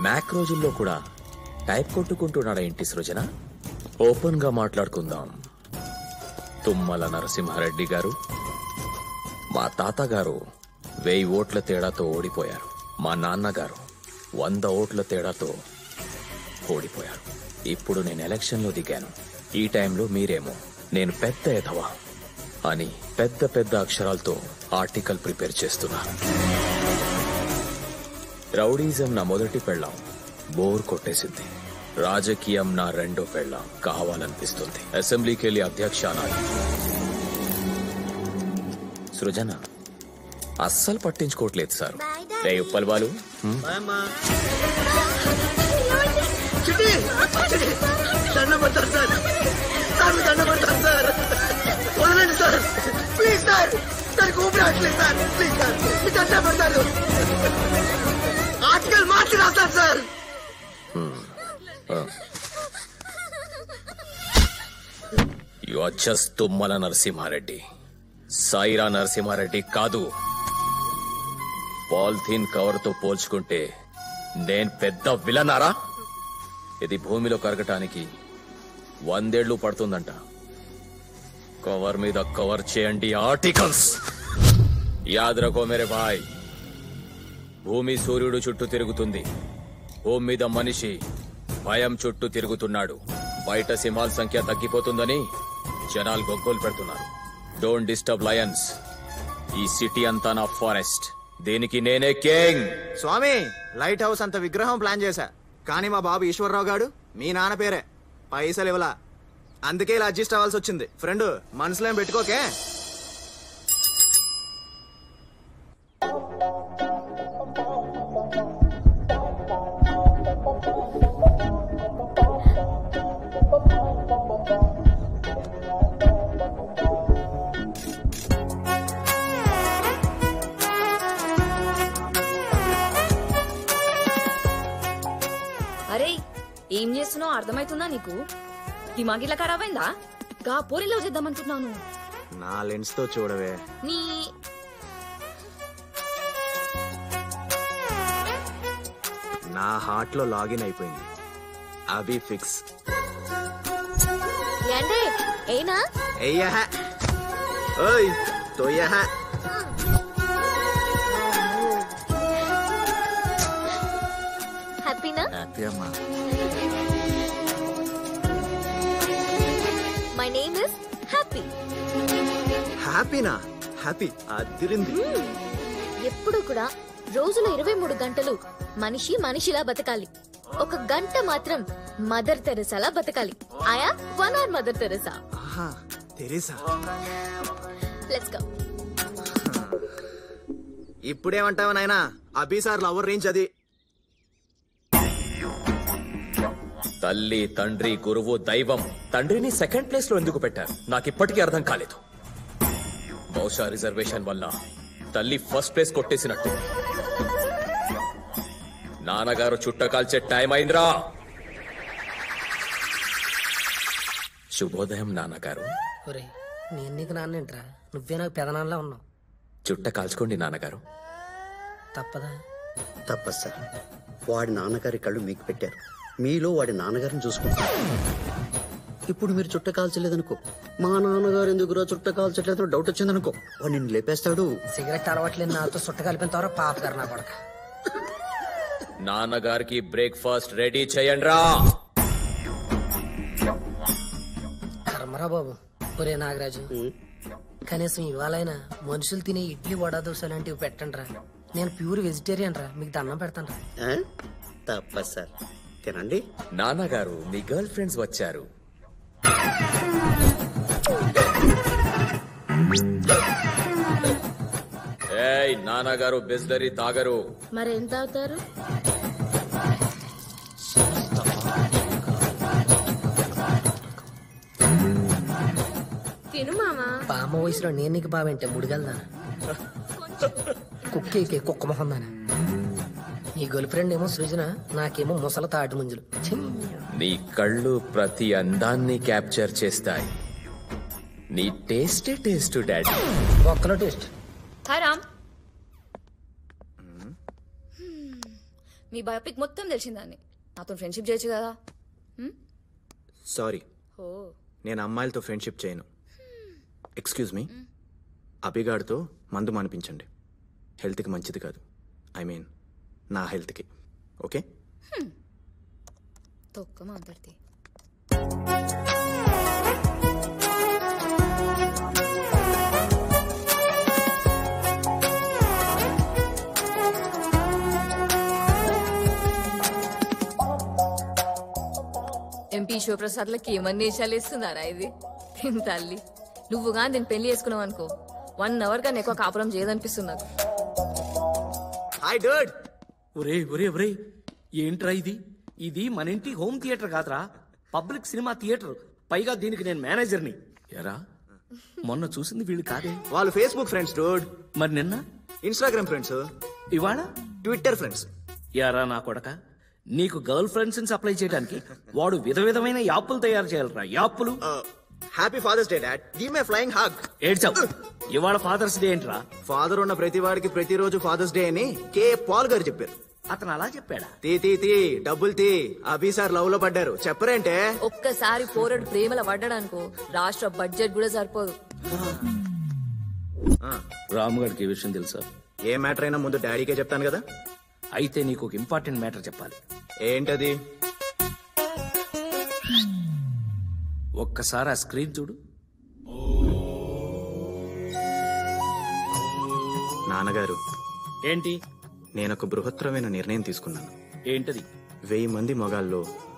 Mac రోజుల్లో కూడా type కొట్టుకుంటున్నాడా ఏంటి సృజన? ఓపెన్ గా మాట్లాడుకుందాం. తుమ్మల నరసింహారెడ్డి గారు, మా తాతగారు 1000 ఓట్ల తేడాతో ఓడిపోయారు. మా నాన్నగారు 100 ఓట్ల తేడాతో ఓడిపోయారు. ఇప్పుడు నేను ఎలక్షన్లో దిగాను. ఈ టైంలో మీరేమో నేను పెద్ద ఎదవా అని పెద్ద పెద్ద అక్షరాలతో ఆర్టికల్ ప్రిపేర్ చేస్తున్నారు. రౌడీజం నా మొదటి పెళ్ళాం, బోర్ కొట్టేసింది. రాజకీయం నా రెండో పెళ్ళాం, కావాలనిపిస్తుంది. అసెంబ్లీకి వెళ్ళి అధ్యక్ష అనాలి. సృజన అస్సలు పట్టించుకోవట్లేదు సార్. రే Uppal Balu, you are just Tummala Narasimha Reddy, Saira Narasimha Reddy కాదు. పాలిథీన్ కవర్ తో పోల్చుకుంటే నేను పెద్ద విలనారా? ఇది భూమిలో కరగటానికి 100 ఏళ్లు పడుతుందంట. కవర్ మీద కవర్ చేయండి ఆర్టికల్స్. యాద్ రఖో మేరే భాయ్, భూమి సూర్యుడు చుట్టూ తిరుగుతుంది, భూమి మీద మనిషి భయం చుట్టూ తిరుగుతున్నాడు. బయట సింహాల సంఖ్య తగ్గిపోతుందని జనాలు గొగ్గోలు పెడుతున్నారు. Don't disturb lions. ఈ సిటీ అంతా నా ఫారెస్ట్, దీనికి నేనే కింగ్. స్వామి, లైట్ హౌస్ అంత విగ్రహం ప్లాన్ చేశా, కానీ మా బాబు ఈశ్వరరావు గారు మీ నాన్న పేరే, పైసలు ఇవ్వలా. అందుకే ఇలా అడ్జస్ట్ అవ్వాల్సి వచ్చింది. ఫ్రెండ్, మనసులో ఏం పెట్టుకోకే. అరే, ఏం చేస్తున్నావు అర్థమైతుందా నీకు? దిమాగ్ ఇలా ఖరాబ్ అయిందా? గా పోరిలో చేద్దామనుకుంటున్నాను. నా లెన్స్ తో చూడవే. నీ నా హార్ట్ లో లాగిన్ అయిపోయింది. అవి ఫిక్స్. ఏంటే ఏనా? ఎయ్యహ ఓయ్ తోయహ. హ్యాపీనా? హ్యాపీ అమ్మా. My name is happy. హ్యాపీనా? హ్యాపీ అదిరింది. ఎప్పుడు కూడా రోజులో 23 గంటలు మనిషి మనిషిలా బతకాలి. ఒక గంట మాత్రం మదర్ తెరెసాలా బతకాలి. ఆయా 1 hour mother Teresa. Teresa, let's go. ఇప్పుడేమంటావా నాయనా? అభిసార్ లవర్ రేంజ్ అది. తల్లి, తండ్రి, గురువు, దైవం. తండ్రిని సెకండ్ ప్లేస్ లో ఎందుకు పెట్టారు నాకిప్పటికీ అర్థం కాలేదు. బహుశా రిజర్వేషన్ వల్ల తల్లి ఫస్ట్ ప్లేస్ కొట్టేసినట్టు. నాన్నగారు చుట్ట కాల్చే టైం అయిందిరా. శుభోదయం నాన్నగారు. నేను నీకు నాన్నేంట్రా? నువ్వే నాకు పెదనాన్నలా ఉన్నావు. చుట్ట కాల్చుకోండి నాన్నగారు. తప్పదా? తప్పదు సార్. వాడి నాన్నగారి కళ్ళు మీకు పెట్టారు, మీలో వాడి నాన్నగారిని చూసుకుంటారు. ఇప్పుడు మీరు చుట్ట కాల్చలేదనుకో, మా నాన్నగారు ఎందుకురా చుట్ట కాల్చట్లేదు డౌట్ వచ్చిందనుకో, వాడు నిన్ను లేపేస్తాడు. సిగరెట్ అలవాట్లేదు నాతో చుట్ట కలిపిన తర్వాత పాపగారు నా కొడక. నాన్నగారికి బ్రేక్ఫాస్ట్ రెడీ చేయండి రా. కర్మరా బాబు. ఒరే నాగరాజు, కనీసం ఇవాళైనా మనుషులు తినే ఇడ్లీ వడ దోశ లాంటివి పెట్టండి రా. నేను ప్యూర్ వెజిటేరియన్ రా, మీకు దండం పెడతాను రా. తప్పదు సార్, తినండి. నాన్నగారు, మీ గర్ల్ ఫ్రెండ్స్ వచ్చారు. ఏయ్, నాన్నగారు బిస్లరీ తాగరు. మరేం తాగుతారు? తిను మామా. బామ్మ వయసులో నేను నీకు బావేంటే ముడిగలదా? కుక్కేకే కుక్క మొహం దానా. నీ గర్ల్ ఫ్రెండ్ ఏమో సృజన, నాకేమో ముసల తాటి ముంజులు. నీ కళ్ళు ప్రతి అందాన్ని క్యాప్చర్ చేస్తాయి. నీ టేస్టే టేస్ట్ డాడీ. ఒక్కలో టేస్ట్. హాయ్ రామ్. మీ బయోపిక్ మొత్తం తెలిసిందాన్ని. నాతో ఫ్రెండ్షిప్ చేయొచ్చు కదా. సారీ, ఓ నేను అమ్మాయిలతో ఫ్రెండ్షిప్ చేయను. ఎక్స్క్యూజ్ మీ, అభిగాడితో మందు మానిపించండి. హెల్త్కి మంచిది కాదు. ఐ మీన్ నా హెల్త్కి. ఓకే? తొక్క మాట్లాడితే ఎంపీ శివప్రసాద్లకి ఏమన్నీ వేషాలు వేస్తున్నారా ఇది? తల్లి నువ్వుగా నేను పెళ్లి చేసుకున్నావు అనుకో, 1 hour కన్నా ఎక్కువ కాపురం చేయదనిపిస్తుంది నాకు. Hi dude. ఒరే ఒరే ఒరే, ఏంట్రా ఇది? ఇది మన ఇంటి హోమ్ థియేటర్ కాదురా, పబ్లిక్ సినిమా థియేటర్. పైగా దీనికి నేను మేనేజర్ని. ఎరా మొన్న చూసింది వీళ్ళు కాదే. వాళ్ళు ఫేస్బుక్ ఫ్రెండ్స్ డూడ్. మరి నిన్న ఇన్స్టాగ్రామ్ ఫ్రెండ్స్. ఇవాళ ట్విట్టర్ ఫ్రెండ్స్. యారా నా కొడక, నీకు గర్ల్ ఫ్రెండ్స్ సప్లై చేయడానికి వాడు విధవిధమైన యాప్లు తయారు చేయాలరా. యాప్లు. Happy fathers day dad. Give me flying hug. ఏడ్చావు. ఇవాళ ఫాదర్స్ డే ఏంట్రా? ఫాదర్ ఉన్న ప్రతి వాడికి ప్రతిరోజు ఫాదర్స్ డే అని కే పాల్ గారు చెప్పారు. అతను అలా చెప్పాడా? తీ డబ్బులు తీ. అభి సార్ లవ్ లో పడ్డారు. చెప్పరేంటే? ఒక్కసారి పోరడు ప్రేమల పడ్డాడనుకో రాష్ట్ర బడ్జెట్ కూడా సరిపోదు. రాముగారికి ఈ విషయం తెలుసా? ఏ మ్యాటర్ అయినా ముందు డాడీకే చెప్తాను కదా. అయితే నీకు ఒక ఇంపార్టెంట్ మ్యాటర్ చెప్పాలి. ఏంటది? ఒక్కసారి ఆ స్క్రీన్ చూడు. నాన్నగారు, ఏంటి? నేనొక బృహత్తరమైన నిర్ణయం తీసుకున్నాను. ఏంటది? 1000 మంది మొగాల్లో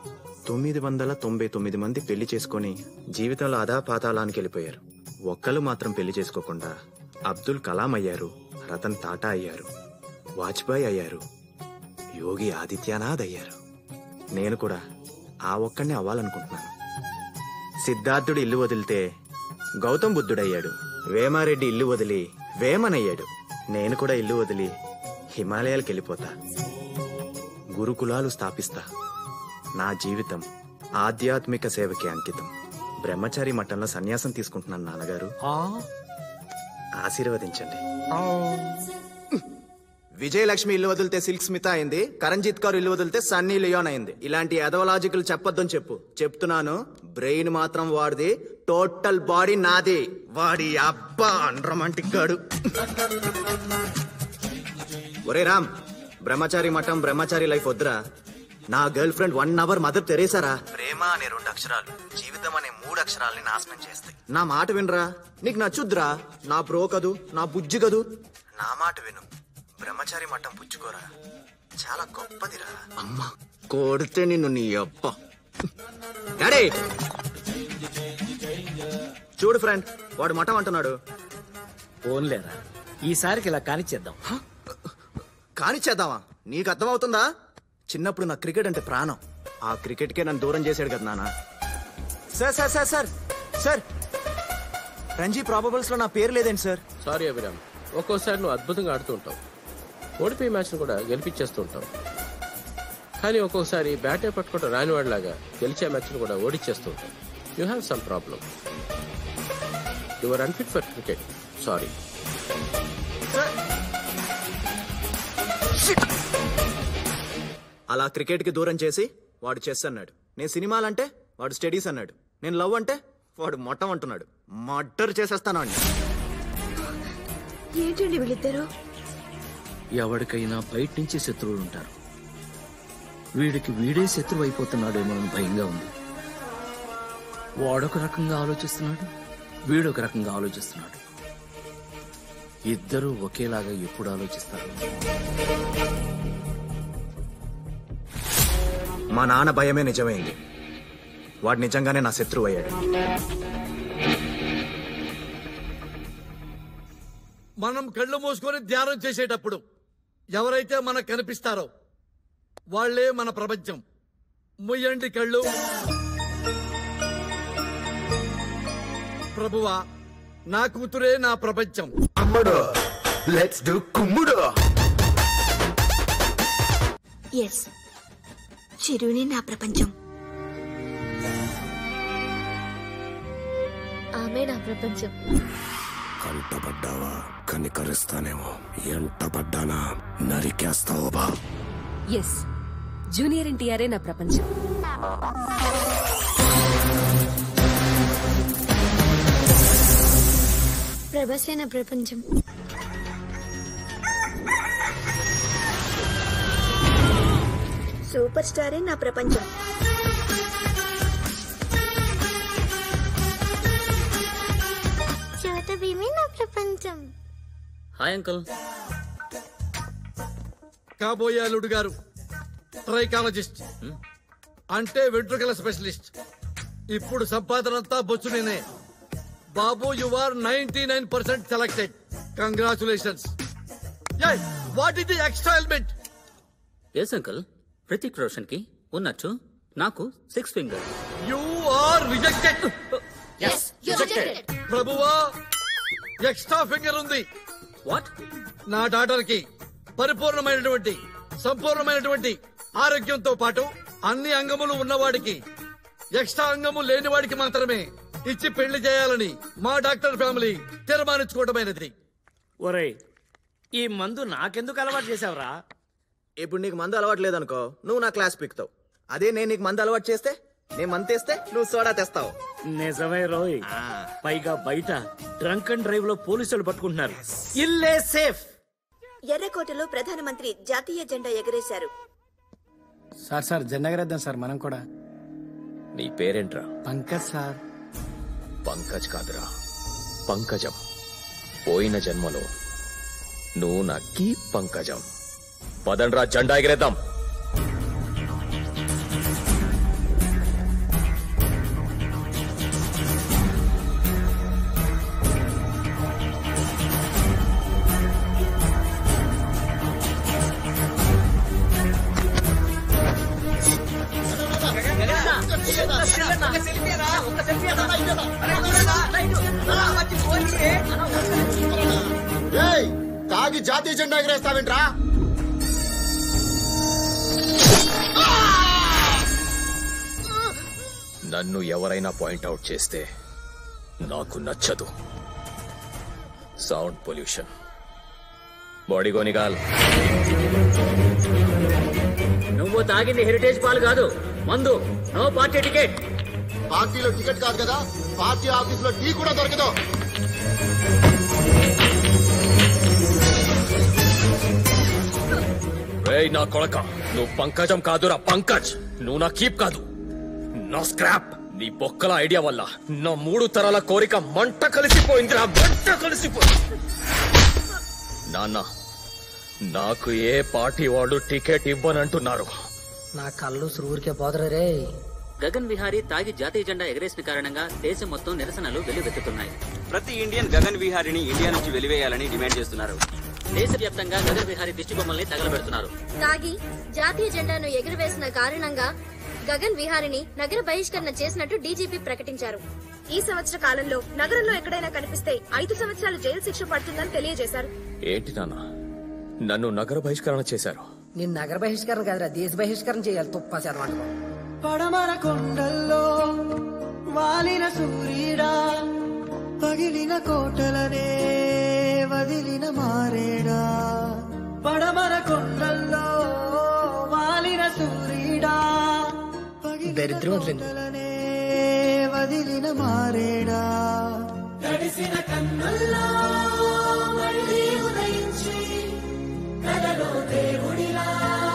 999 మంది పెళ్లి చేసుకుని జీవితంలో అదా పాతాళానికి వెళ్ళిపోయారు. ఒక్కళ్ళు మాత్రం పెళ్లి చేసుకోకుండా అబ్దుల్ కలాం అయ్యారు, రతన్ టాటా అయ్యారు, వాజ్పేయి అయ్యారు, యోగి ఆదిత్యనాథ్ అయ్యారు. నేను కూడా ఆ ఒక్కడిని అవ్వాలనుకుంటున్నాను. సిద్ధార్థుడు ఇల్లు వదిలితే గౌతమ్ బుద్ధుడయ్యాడు. వేమారెడ్డి ఇల్లు వదిలి వేమనయ్యాడు. నేను కూడా ఇల్లు వదిలి హిమాలయాలకు వెళ్ళిపోతా. గురుకులాలు స్థాపిస్తా. నా జీవితం ఆధ్యాత్మిక సేవకి అంకితం. బ్రహ్మచారి మఠంలో సన్యాసం తీసుకుంటున్నాను నాన్నగారు. ఆశీర్వదించండి. విజయలక్ష్మి ఇల్లు వదిలితే సిల్క్ స్మిత అయింది. కరణ్జిత్ కౌర్ ఇల్లు వదిలితే సన్నీ లియోన్ అయింది. ఇలాంటి ఎదవలాజికల్ చెప్పొద్దని చెప్పు. చెప్తున్నాను, బ్రెయిన్ మాత్రం వాడిది, టోటల్ బాడీ నాది. వాడి అబ్బా అన్రొమాంటిక్ గాడు. ఒరే రామ్, బ్రహ్మచారి మఠం బ్రహ్మచారి లైఫ్ వద్దురా. నా గర్ల్ ఫ్రెండ్ 1 hour మదర్ తెరేసారా. ప్రేమ అనే 2 అక్షరాలు జీవితం అనే 3 అక్షరాలని నాశనం చేస్తాయి. నా మాట వినరా. నీకు నచ్చుద్రా. నా బ్రో కదూ, నా బుజ్జి కదూ. నా మాట విను. బ్రహ్మచారి మఠం పుచ్చుకోరా, చాలా గొప్పదిరా. అమ్మా కొడితే నిన్ను నీ అబ్బ. డాడీ చూడు ఫ్రెండ్, వాడు మఠం అంటున్నాడు. ఓన్లేరా, ఈసారికి ఇలా కానిచ్చేద్దాం. కానిచ్చేద్దామా? నీకు అర్థమవుతుందా? చిన్నప్పుడు నాకు క్రికెట్ అంటే ప్రాణం. ఆ క్రికెట్కే నన్ను దూరం చేశాడు కదా నాన్న. Sir sir sir sir sir, Ranji probables లో నా పేరు లేదేంటి సార్? సారీ అభిరామ్, ఒక్కోసారి నువ్వు అద్భుతంగా ఆడుతూ ఉంటావు, ఓడిపోయే మ్యాచ్ను కూడా గెలిపించేస్తూ ఉంటావు. కానీ ఒక్కొక్కసారి బ్యాటే పట్టుకుంటూ రానివాడిలాగా గెలిచే మ్యాచ్ను కూడా ఓడిచ్చేస్తూ ఉంటావు. You have some problem. You are unfit for cricket. Sorry. అలా క్రికెట్ కి దూరం చేసి వాడు చెస్ అన్నాడు. నేను సినిమాలంటే వాడు స్టడీస్ అన్నాడు. నేను లవ్ అంటే వాడు మొట్టం అంటున్నాడు. మర్డర్ చేసేస్తాను అండి. ఏంటండి వీళ్ళిద్దరు? ఎవరికైనా బయట నుంచి శత్రువులు ఉంటారు. వీడికి వీడే శత్రువు అయిపోతున్నాడేమో అని భయంగా ఉంది. వాడొక రకంగా ఆలోచిస్తున్నాడు, వీడొక రకంగా ఆలోచిస్తున్నాడు. ఇద్దరూ ఒకేలాగా ఎప్పుడు ఆలోచిస్తారు? మా నాన్న భయమే నిజమైంది. వాడు నిజంగానే నా శత్రువు అయ్యాడు. మనం కళ్ళు మూసుకొని ధ్యానం చేసేటప్పుడు ఎవరైతే మనకు కనిపిస్తారో వాళ్లే మన ప్రపంచం. ముయ్యండి కళ్ళు. ప్రభువా, నా కూతురే నా ప్రపంచం. అమ్మడు, లెట్స్ డు కుమ్ముడు. ఎస్, చిరుని నా ప్రపంచం. ఆమె నా ప్రపంచం. కంటపడ్డావా? కనికరిస్తానేమో. ఎంటపడ్డానా? నరికేస్తావా? ఎస్, జూనియర్ ఎన్టీఆరే నా ప్రపంచం. ప్రభాసే నా ప్రపంచం. సూపర్ స్టారే నా ప్రపంచం. చోట భీమే నా ప్రపంచం. Hi uncle. కాబోయే అల్లుడు గారు ట్రైకాలజిస్ట్ అంటే వెంట్రుకల స్పెషలిస్ట్. ఇప్పుడు సంపాదనంతా బొచ్చునేనే. బాబు you are 99% selected. Congratulations. What is the extra element? Yes uncle, Pratik Roshan కి ఉన్నట్టు నాకు 6 ఫింగర్. You are rejected. ప్రభువా, ఎక్స్ట్రా ఫింగర్ ఉంది. వాట్? నా డాటర్ కి పరిపూర్ణమైనటువంటి సంపూర్ణమైనటువంటి ఆరోగ్యంతో పాటు అన్ని అంగములు ఉన్నవాడికి ఎక్స్ట్రా అంగము లేని వాడికి మాత్రమే ఇచ్చి పెళ్లి చేయాలని మా డాక్టర్ ఫ్యామిలీ తీర్మానించుకోవడమైనది. ఒరే, ఈ మందు నాకెందుకు అలవాటు చేసావురా? ఇప్పుడు నీకు మందు అలవాటు లేదనుకో, నువ్వు నా క్లాస్ పిక్తావు. అదే నేను నీకు మందు అలవాటు చేస్తే, నేను మందు తెస్తే నువ్వు సోడా తెస్తావు. నిజమే రోయ్. పైగా బయట డ్రంక్ అండ్ డ్రైవ్ లో పోలీసులు పట్టుకుంటున్నారు. ఇల్లే సేఫ్. ఎర్రకోటలో ప్రధానమంత్రి జాతీయ జెండా ఎగరేశారు. సార్ జెండా ఎగరేద్దాం సార్ మనం కూడా. నీ పేరేంట్రా? పంకజ్ సార్. పంకజ్ కాదురా, పంకజం. పోయిన జన్మలో నువ్వు నా కీ పంకజం. పదండ్రా, జెండా ఎగరేద్దాం. తాగి జాతీయ జెండా ఎగరేస్తావేంట్రా? నన్ను ఎవరైనా పాయింట్అవుట్ చేస్తే నాకు నచ్చదు. Sound pollution. బాడీ గోనిగాల్, నువ్వు తాగింది హెరిటేజ్ పాలు కాదు, మందు. No party ticket. పార్టీలో టికెట్ కాదు కదా, పార్టీ ఆఫీస్ లో టీ కూడా దొరకదు. రేయ్ నా కొడక, నువ్వు పంకజం కాదురా పంకజ్. నువ్వు నా కీప్ కాదు, నా స్క్రాప్. నీ బొక్కల ఐడియా వల్ల నా 3 తరాల కోరిక మంట కలిసిపోయిందిరా, మంట కలిసిపోయింది. నాన్న, నాకు ఏ పార్టీ వాళ్ళు టికెట్ ఇవ్వనంటున్నారు. నా కళ్ళు ఊరికే పోదరు రే. గగన్ విహారీ తాగి జాతీయ జెండా ఎగరేసిన కారణంగా దేశం మొత్తం నిరసనలు వెల్లువెత్తుతున్నాయి. ప్రతి ఇండియన్ గగన్ విహారీని ఇండియా నుంచి వెలివేయాలని డిమాండ్ చేస్తున్నారు. దేశవ్యాప్తంగా గగన్ విహారీ దిష్టి బొమ్మల్ని తగలబెడుతున్నారు. తాగి జాతీయ జెండాను ఎగురవేసిన కారణంగా గగన్ విహారిని నగర బహిష్కరణ చేసినట్టు డీజీపీ ప్రకటించారు. ఈ సంవత్సర కాలంలో నగరంలో ఎక్కడైనా కనిపిస్తే 5 సంవత్సరాలు జైలు శిక్ష పడుతుందని తెలియజేశారు. ఏంటి నాన్న, నన్ను నగర బహిష్కరణ చేశారు? నేను నగర బహిష్కరణ కాదురా, దేశ బహిష్కరణ చేయాలి. తుప్పా చదవండి. పడమర కొండల్లో వాలిన సూర్యుడా, పగిలిన కోటలనే వదిలిన మారేడా. పడమర కొండల్లో వాలిన సూర్యుడా, దరిద్రం వదిలింది. వదిలిన మారేడా. తడిసిన కన్నుల్లో మళ్ళీ ఉదయించి కలలో దేవుడిలా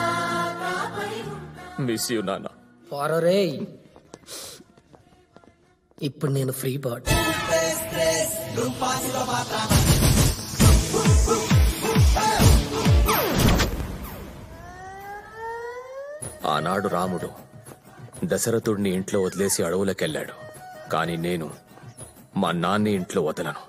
మిస్ యూ నాన్న. పోరే, ఇప్పుడు నేను ఫ్రీ బర్డ్. ఆనాడు రాముడు దశరథుడిని ఇంట్లో వదిలేసి అడవులకెళ్ళాడు. కానీ నేను మా నాన్ని ఇంట్లో వదలను.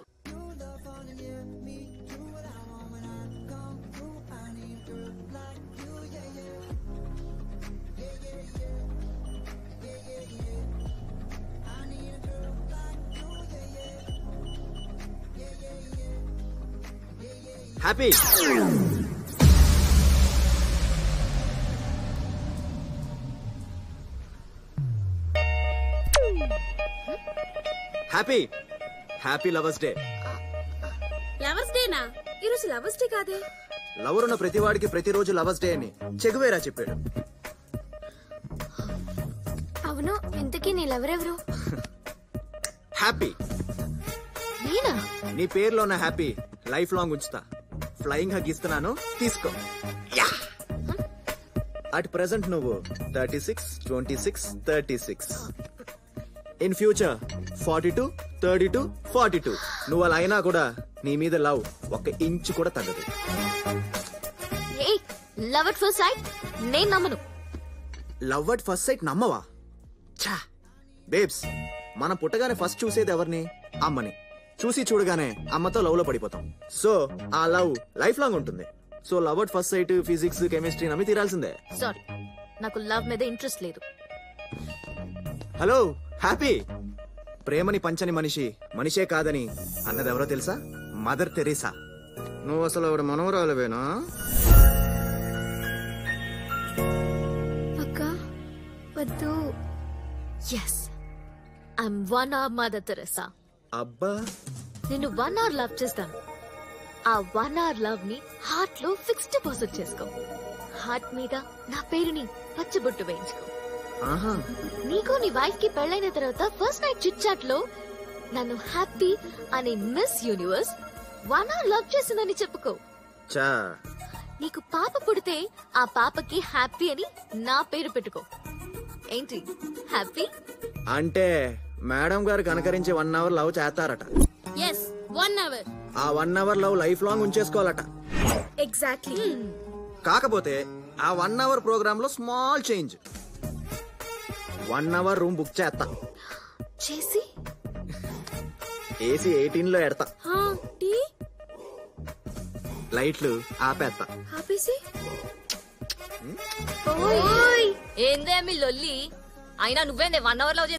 Happy. Happy happy lovers day. Lovers డేనా? ఈరోజు లవర్స్ డే కాదే. లవర్ ఉన్న ప్రతి వాడికి ప్రతిరోజు లవర్స్ డే అని చెగువేరా చెప్పాడు. అవును, ఇంతకీ నీళ్ళెవరెవరు? హ్యాపీ. నేనా? నీ పేరులో ఉన్న హ్యాపీ లైఫ్ లాంగ్ ఉంచుతా. ఫ్లయింగ్ హగ్ ఇస్తున్నాను, తీసుకో. అట్ ప్రెసెంట్ నువ్వు 36, 26, 36. In future 42, 32, 42. నువ్వు అలా అయినా కూడా నీ మీద లవ్ 1 ఇంచు కూడా తగ్గదు. లవ్ అట్ ఫస్ట్ సైట్ నేను నమ్మను. లవ్ అట్ ఫస్ట్ సైట్ నమ్మవా? ఛా బేబ్స్, మనం పుట్టగానే ఫస్ట్ చూసేది ఎవరిని? అమ్మని. చూసి చూడగానే అమ్మతో లవ్ లో పడిపోతాం. సో ఆ లవ్ లైఫ్ లాంగ్ ఉంటుంది. So love at first sight, physics, chemistry నమ్మి తీరాల్సిందే. సారీ, నాకు లవ్ మీద ఇంట్రెస్ట్ లేదు. Hello happy. ప్రేమని పంచని మనిషి మనిషే కాదని అన్నదెవరో తెలుసా? Mother Teresa. నువ్వు అసలు ఆవిడ మనవరాలువేనా? అక్క వద్దు. Yes, I'm 1 hour mother Teresa. అబ్బా, నేను 1 hour లవ్ చేస్తాను. ఆ 1 hour లవ్ ని హార్ట్ లో ఫిక్స్డ్ డిపాజిట్ చేసుకో. హార్ట్ మీద నా పేరుని పచ్చబొట్టు వేయించుకో. ఆహా, నీకు నీ వైఫ్ కి పెళ్ళైన తర్వాత ఫస్ట్ నైట్ చిట్ చాట్ లో నన్ను హ్యాపీ అనే మిస్ యూనివర్స్ 1 hour లవ్ చేసిందని చెప్పుకో. చా, నీకు పాప పుడితే ఆ పాపకి హ్యాపీ అని నా పేరు పెట్టుకో. ఏంటి హ్యాపీ? అంటే మేడం గారు కనకరించి 1 hour లవ్ చేస్తారట. Yes, 1 hour. ఆ 1 hour లవ్ లైఫ్ లాంగ్ ఉంచేసుకోవాలట. ఎగ్జాక్ట్లీ. కాకపోతే ఆ 1 hour ప్రోగ్రామ్ లో small change. 1 hour room book చేస్తా. చేసి ఏసీ 18 లో ఎడతా. టీ లైట్లు ఆపేస్తా. ఆపేసి ఏందే మీ లొల్లి? అయినా నువ్వేందే 1 hour లవ్